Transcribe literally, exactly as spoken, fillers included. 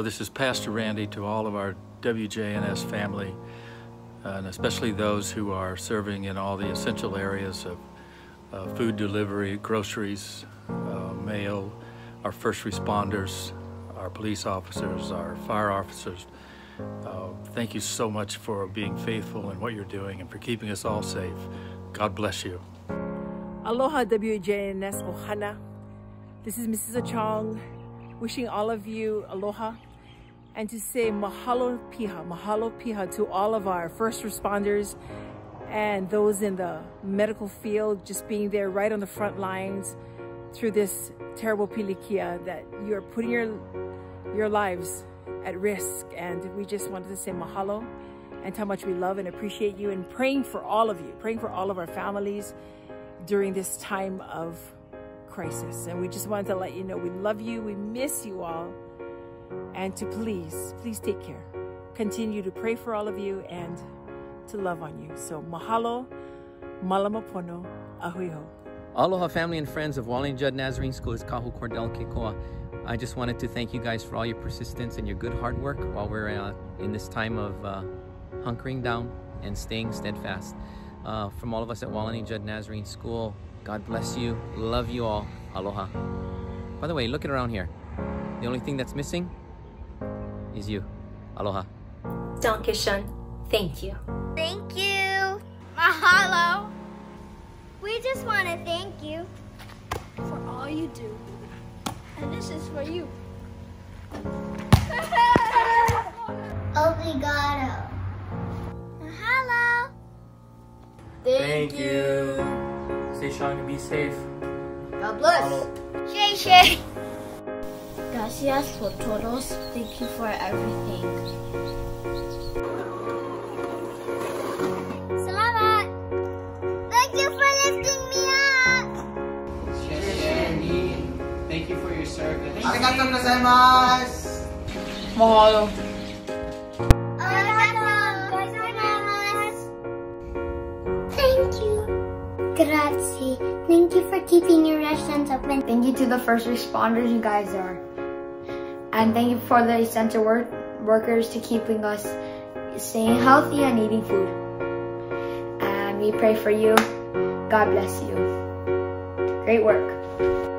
this is Pastor Randy to all of our W J N S family, and especially those who are serving in all the essential areas of uh, food delivery, groceries, uh, mail, our first responders, our police officers, our fire officers. Uh, thank you so much for being faithful in what you're doing and for keeping us all safe. God bless you. Aloha W J N S Ohana. This is Missus Achong wishing all of you aloha and to say mahalo piha, mahalo piha to all of our first responders and those in the medical field, just being there right on the front lines through this terrible pilikia that you're putting your, your lives at risk. And we just wanted to say mahalo and how much we love and appreciate you and praying for all of you, praying for all of our families during this time of crisis. And we just wanted to let you know we love you, we miss you all, and to please, please take care. Continue to pray for all of you and to love on you. So mahalo, malamapono, ahuiho. Aloha family and friends of Wallington Judd Nazarene School. It's Kahu Cordell Kekoa. I just wanted to thank you guys for all your persistence and your good hard work while we're uh, in this time of uh, hunkering down and staying steadfast. Uh, from all of us at Wallington Judd Nazarene School, God bless you. Love you all. Aloha. By the way, looking around here, the only thing that's missing is you. Aloha. Donkishan, thank you. Thank you. Mahalo. We just want to thank you for all you do. And this is for you. Obrigado. Mahalo. Thank, thank you. you. Stay strong and be safe. God bless. Shay Shay. Gracias por todos. Thank you for everything. Salamat. Thank you for lifting me up. Shay, thank you for your service. Arigatou gozaimasu. Mahalo. Grazie. Thank you for keeping your restaurants open. Thank you to the first responders, you guys are. And thank you for the essential work workers to keeping us staying healthy and eating food. And we pray for you. God bless you. Great work.